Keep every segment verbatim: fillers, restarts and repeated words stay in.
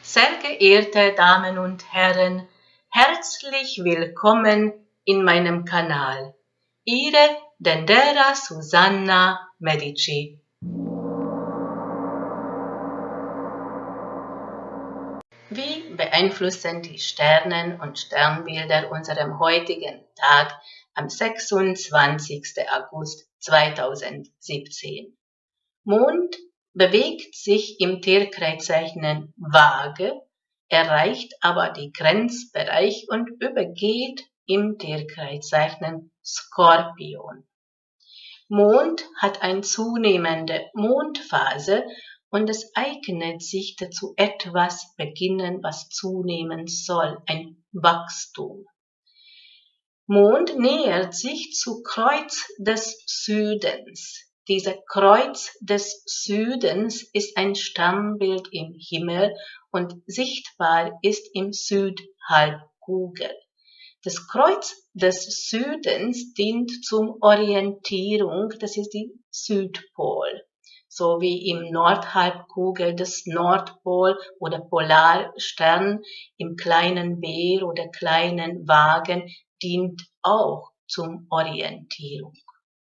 Sehr geehrte Damen und Herren, herzlich willkommen in meinem Kanal. Ihre Dendera Susanna Medici. Wie beeinflussen die Sternen und Sternbilder unseren heutigen Tag am sechsundzwanzigsten August zweitausendsiebzehn? Mond bewegt sich im Tierkreiszeichen Waage, erreicht aber den Grenzbereich und übergeht im Tierkreiszeichen Skorpion. Mond hat eine zunehmende Mondphase und es eignet sich dazu, etwas beginnen, was zunehmen soll, ein Wachstum. Mond nähert sich zu Kreuz des Südens. Dieser Kreuz des Südens ist ein Sternbild im Himmel und sichtbar ist im Südhalbkugel. Das Kreuz des Südens dient zur Orientierung, das ist die Südpol. So wie im Nordhalbkugel das Nordpol oder Polarstern im kleinen Bär oder kleinen Wagen dient auch zur Orientierung.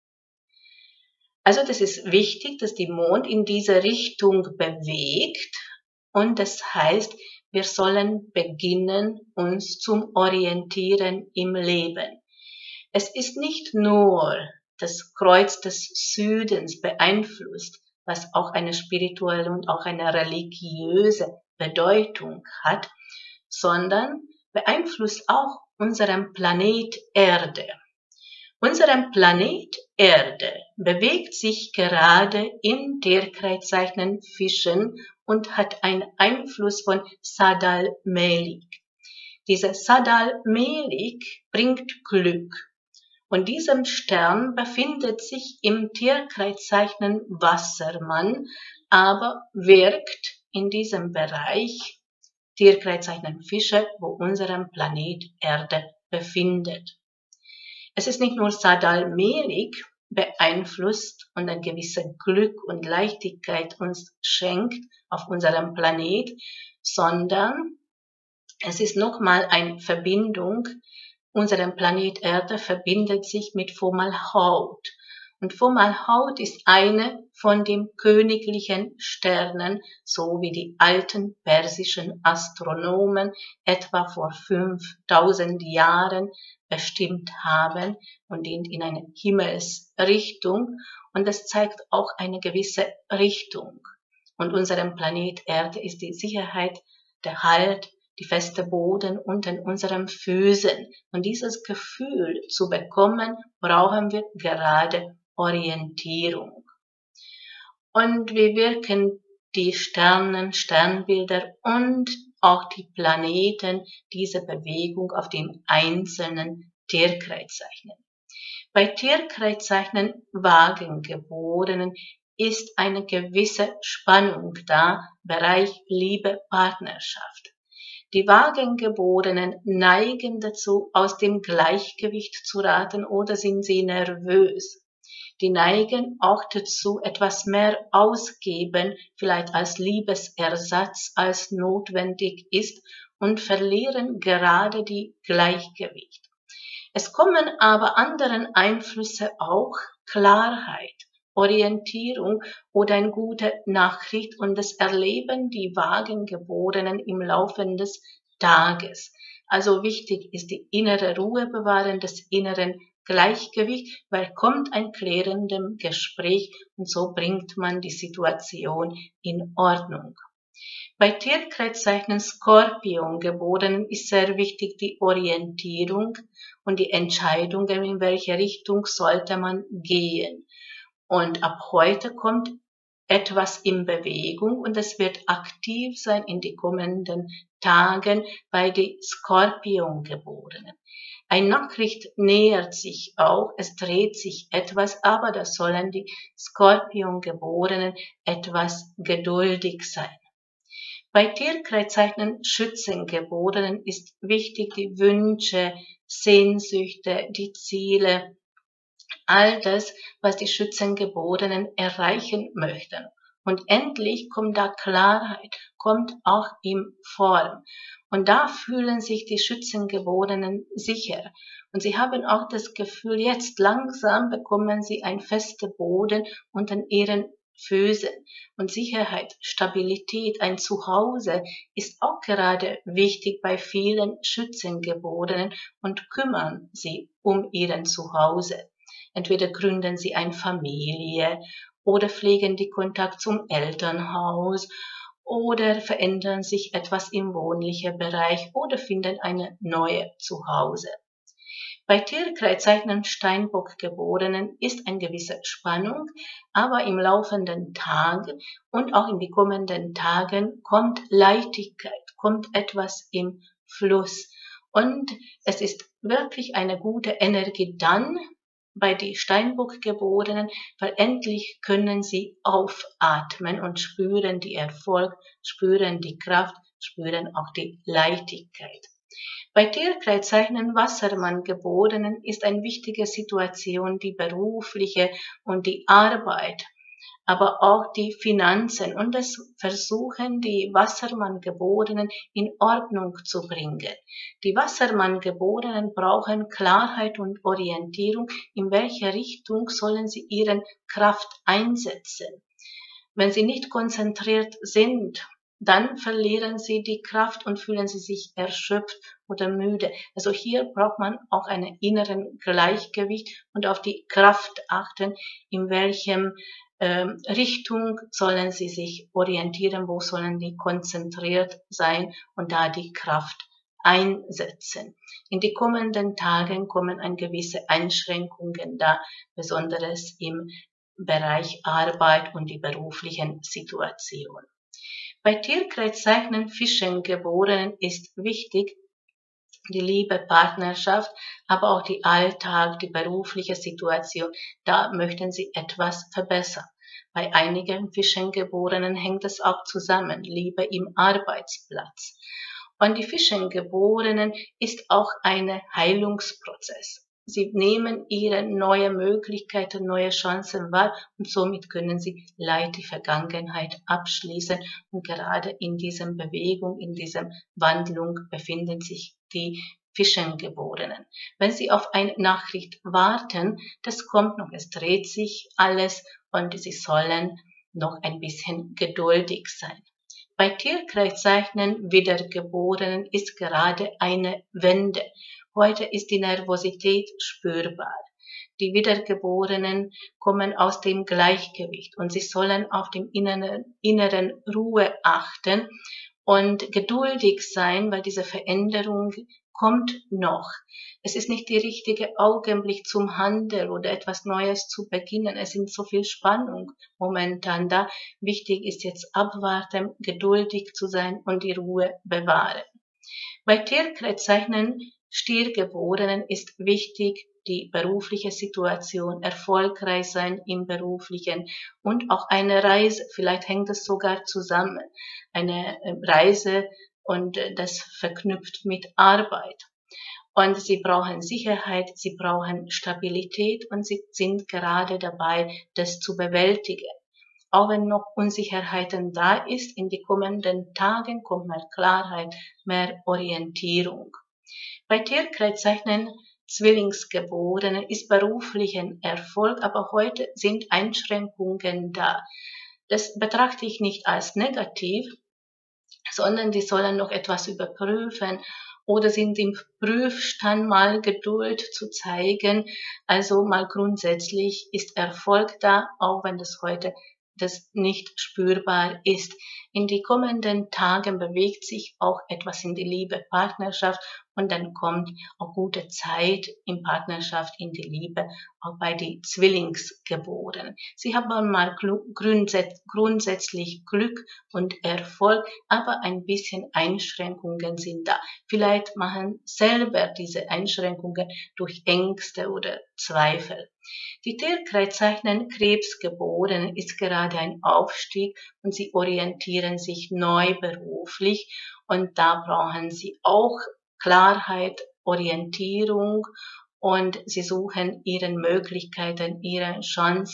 Also das ist wichtig, dass die Mond in diese Richtung bewegt und das heißt, wir sollen beginnen, uns zum Orientieren im Leben. Es ist nicht nur das Kreuz des Südens beeinflusst, was auch eine spirituelle und auch eine religiöse Bedeutung hat, sondern beeinflusst auch unseren Planet Erde. Unser Planet Erde bewegt sich gerade im Tierkreiszeichen Fischen und hat einen Einfluss von Sadal Melik. Dieser Sadal Melik bringt Glück und diesem Stern befindet sich im Tierkreiszeichen Wassermann, aber wirkt in diesem Bereich Tierkreiszeichen Fische, wo unser Planet Erde befindet. Es ist nicht nur Sadal Melik beeinflusst und ein gewisses Glück und Leichtigkeit uns schenkt auf unserem Planet, sondern es ist nochmal eine Verbindung. Unser Planet Erde verbindet sich mit Fomalhaut. Und Fomalhaut ist eine von den königlichen Sternen, so wie die alten persischen Astronomen etwa vor fünftausend Jahren bestimmt haben und dient in eine Himmelsrichtung. Und das zeigt auch eine gewisse Richtung. Und unserem Planet Erde ist die Sicherheit, der Halt, die feste Boden unter unseren Füßen. Und dieses Gefühl zu bekommen, brauchen wir gerade Orientierung. Und wie wirken die Sternen, Sternbilder und auch die Planeten diese Bewegung auf den einzelnen Tierkreiszeichen? Bei Tierkreiszeichen Wagengeborenen ist eine gewisse Spannung da, Bereich Liebe, Partnerschaft. Die Wagengeborenen neigen dazu, aus dem Gleichgewicht zu raten oder sind sie nervös. Die neigen auch dazu, etwas mehr ausgeben, vielleicht als Liebesersatz, als notwendig ist und verlieren gerade die Gleichgewicht. Es kommen aber anderen Einflüsse auch, Klarheit, Orientierung oder eine gute Nachricht und das erleben die Wagengeborenen im Laufe des Tages. Also wichtig ist die innere Ruhe bewahren, das innere Gleichgewicht, weil kommt ein klärendes Gespräch und so bringt man die Situation in Ordnung. Bei Tierkreiszeichen Skorpion Geborenen ist sehr wichtig die Orientierung und die Entscheidung, in welche Richtung sollte man gehen. Und ab heute kommt etwas in Bewegung und es wird aktiv sein in den kommenden Tagen bei den Skorpiongeborenen. Eine Nachricht nähert sich auch, es dreht sich etwas, aber da sollen die Skorpiongeborenen etwas geduldig sein. Bei Tierkreiszeichen Schützengeborenen ist wichtig die Wünsche, Sehnsüchte, die Ziele, all das, was die Schützengeborenen erreichen möchten. Und endlich kommt da Klarheit, kommt auch in Form. Und da fühlen sich die Schützengeborenen sicher. Und sie haben auch das Gefühl, jetzt langsam bekommen sie einen festen Boden unter ihren Füßen. Und Sicherheit, Stabilität, ein Zuhause ist auch gerade wichtig bei vielen Schützengeborenen und kümmern sie um ihren Zuhause. Entweder gründen sie eine Familie oder pflegen die Kontakt zum Elternhaus oder verändern sich etwas im wohnlichen Bereich oder finden eine neue Zuhause. Bei Tierkreiszeichen Steinbock-Geborenen ist eine gewisse Spannung, aber im laufenden Tag und auch in die kommenden Tagen kommt Leichtigkeit, kommt etwas im Fluss. Und es ist wirklich eine gute Energie dann bei den Steinbock-Geborenen, weil endlich können sie aufatmen und spüren die Erfolg, spüren die Kraft, spüren auch die Leichtigkeit. Bei Tierkreiszeichen Wassermann-Geborenen ist eine wichtige Situation die berufliche und die Arbeit, aber auch die Finanzen und das Versuchen, die Wassermann-Geborenen in Ordnung zu bringen. Die Wassermann-Geborenen brauchen Klarheit und Orientierung, in welche Richtung sollen sie ihre Kraft einsetzen. Wenn sie nicht konzentriert sind, dann verlieren sie die Kraft und fühlen sie sich erschöpft oder müde. Also hier braucht man auch einen inneren Gleichgewicht und auf die Kraft achten, in welchem ähm, Richtung sollen sie sich orientieren, wo sollen die konzentriert sein und da die Kraft einsetzen. In die kommenden Tagen kommen ein gewisse Einschränkungen da, besonders im Bereich Arbeit und die beruflichen Situationen. Bei Tierkreiszeichen Fischengeborenen ist wichtig die Liebe, Partnerschaft, aber auch die Alltag, die berufliche Situation. Da möchten sie etwas verbessern. Bei einigen Fischengeborenen hängt es auch zusammen, Liebe im Arbeitsplatz. Und die Fischengeborenen ist auch ein Heilungsprozess. Sie nehmen ihre neue Möglichkeiten, neue Chancen wahr und somit können sie leicht die Vergangenheit abschließen. Und gerade in dieser Bewegung, in dieser Wandlung befinden sich die Fischengeborenen. Wenn sie auf eine Nachricht warten, das kommt noch, es dreht sich alles und sie sollen noch ein bisschen geduldig sein. Bei Tierkreiszeichen Wiedergeborenen ist gerade eine Wende. Heute ist die Nervosität spürbar. Die Wiedergeborenen kommen aus dem Gleichgewicht und sie sollen auf dem inneren, inneren Ruhe achten und geduldig sein, weil diese Veränderung kommt noch. Es ist nicht der richtige Augenblick zum Handeln oder etwas Neues zu beginnen. Es sind so viel Spannung momentan da. Wichtig ist jetzt abwarten, geduldig zu sein und die Ruhe bewahren. Bei Tierkreiszeichen Stiergeborenen ist wichtig, die berufliche Situation, erfolgreich sein im beruflichen und auch eine Reise, vielleicht hängt es sogar zusammen, eine Reise und das verknüpft mit Arbeit. Und sie brauchen Sicherheit, sie brauchen Stabilität und sie sind gerade dabei, das zu bewältigen. Auch wenn noch Unsicherheiten da ist, in die kommenden Tagen kommt mehr Klarheit, mehr Orientierung. Bei Tierkreiszeichen Zwillingsgeborenen ist beruflichen Erfolg, aber heute sind Einschränkungen da. Das betrachte ich nicht als negativ, sondern die sollen noch etwas überprüfen oder sind im Prüfstand mal Geduld zu zeigen. Also mal grundsätzlich ist Erfolg da, auch wenn das heute das nicht spürbar ist. In die kommenden Tagen bewegt sich auch etwas in die Liebe, Partnerschaft und dann kommt auch gute Zeit in Partnerschaft, in die Liebe, auch bei den Zwillingsgeborenen. Sie haben mal grundsätz grundsätzlich Glück und Erfolg, aber ein bisschen Einschränkungen sind da. Vielleicht machen selber diese Einschränkungen durch Ängste oder Zweifel. Die Tierkreiszeichen Krebsgeborenen ist gerade ein Aufstieg und sie orientieren sich neu beruflich und da brauchen sie auch Klarheit, Orientierung und sie suchen ihre Möglichkeiten, ihre Chancen.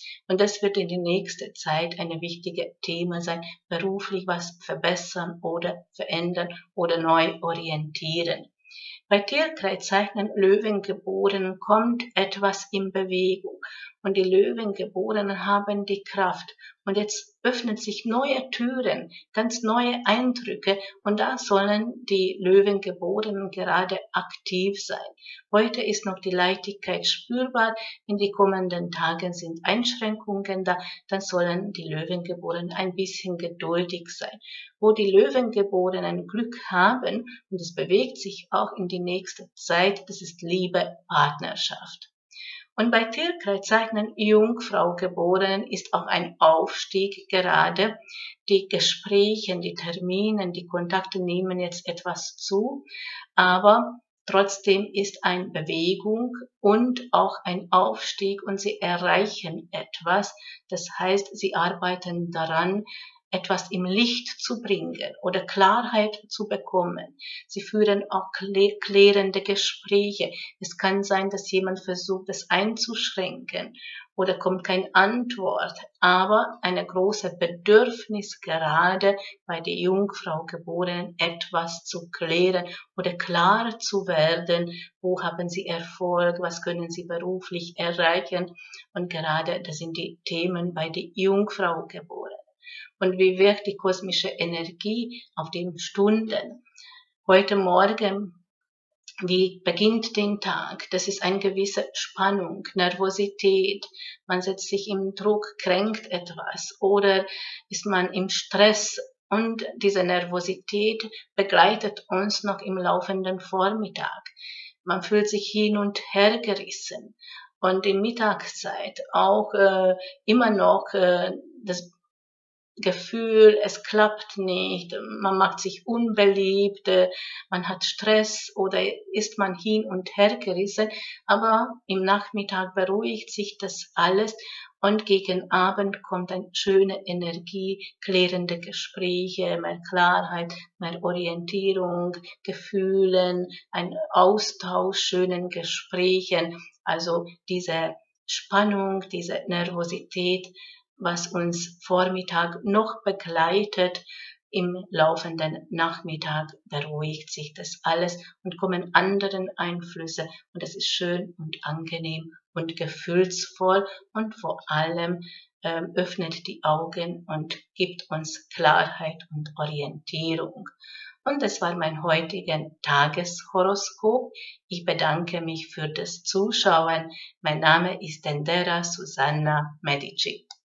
Und das wird in der nächsten Zeit ein wichtiges Thema sein, beruflich was verbessern oder verändern oder neu orientieren. Bei Tierkreiszeichen Löwengeborenen kommt etwas in Bewegung und die Löwengeborenen haben die Kraft und jetzt öffnen sich neue Türen, ganz neue Eindrücke und da sollen die Löwengeborenen gerade aktiv sein. Heute ist noch die Leichtigkeit spürbar, in die kommenden Tagen sind Einschränkungen da, dann sollen die Löwengeborenen ein bisschen geduldig sein. Wo die Löwengeborenen Glück haben, und es bewegt sich auch in die nächste Zeit, das ist Liebe, Partnerschaft. Und bei Tierkreiszeichen Jungfrau Geborenen ist auch ein Aufstieg gerade. Die Gespräche, die Termine, die Kontakte nehmen jetzt etwas zu, aber trotzdem ist eine Bewegung und auch ein Aufstieg und sie erreichen etwas. Das heißt, sie arbeiten daran, etwas im Licht zu bringen oder Klarheit zu bekommen. Sie führen auch klärende Gespräche. Es kann sein, dass jemand versucht, es einzuschränken oder kommt keine Antwort, aber eine große Bedürfnis gerade bei der Jungfrau Geborenen etwas zu klären oder klar zu werden, wo haben sie Erfolg, was können sie beruflich erreichen und gerade das sind die Themen bei der Jungfrau Geborenen. Und wie wirkt die kosmische Energie auf die Stunden? Heute Morgen, wie beginnt den Tag? Das ist eine gewisse Spannung, Nervosität. Man setzt sich im Druck, kränkt etwas oder ist man im Stress. Und diese Nervosität begleitet uns noch im laufenden Vormittag. Man fühlt sich hin und her gerissen. Und in Mittagszeit auch äh, immer noch äh, das Gefühl, es klappt nicht, man macht sich unbeliebt, man hat Stress oder ist man hin und her gerissen, aber im Nachmittag beruhigt sich das alles und gegen Abend kommt eine schöne Energie, klärende Gespräche, mehr Klarheit, mehr Orientierung, Gefühlen, ein Austausch, schönen Gesprächen, also diese Spannung, diese Nervosität, was uns Vormittag noch begleitet, im laufenden Nachmittag beruhigt sich das alles und kommen anderen Einflüsse und es ist schön und angenehm und gefühlsvoll und vor allem äh, öffnet die Augen und gibt uns Klarheit und Orientierung. Und das war mein heutiges Tageshoroskop. Ich bedanke mich für das Zuschauen. Mein Name ist Dendera Susanna Medici.